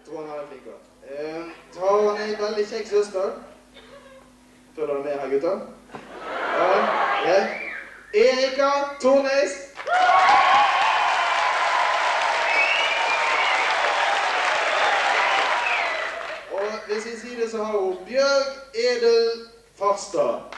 tror han er flink. Har han en veldig kjekk søster? Følger du med her, gutter? Ja. Erika Tornes! Og ved sin side så har hun Bjørg Edel Farstad.